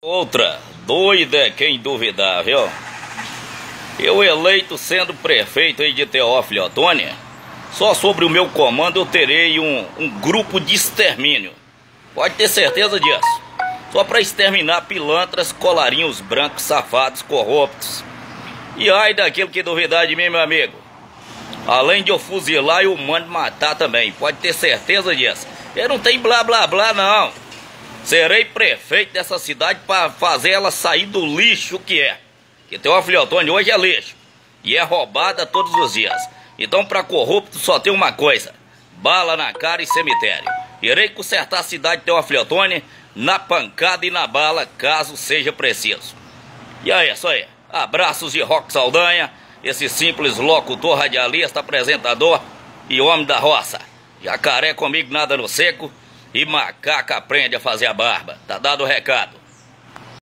Outra doida é quem duvidar, viu? Eu eleito sendo prefeito aí de Teófilo Otoni, só sobre o meu comando eu terei um grupo de extermínio. Pode ter certeza disso. Só para exterminar pilantras, colarinhos brancos, safados, corruptos. E ai daquele que duvidar de mim, meu amigo. Além de eu fuzilar, eu mando matar também. Pode ter certeza disso. Eu não tenho blá blá blá não. Serei prefeito dessa cidade para fazer ela sair do lixo que é. Que Teófilo Otoni hoje é lixo. E é roubada todos os dias. Então para corrupto só tem uma coisa: bala na cara e cemitério. Irei consertar a cidade de Teófilo Otoni na pancada e na bala, caso seja preciso. E é isso aí. Abraços de Roque Saldanha, esse simples locutor, radialista, apresentador e homem da roça. Jacaré comigo nada no seco e macaca aprende a fazer a barba. Tá dado o recado.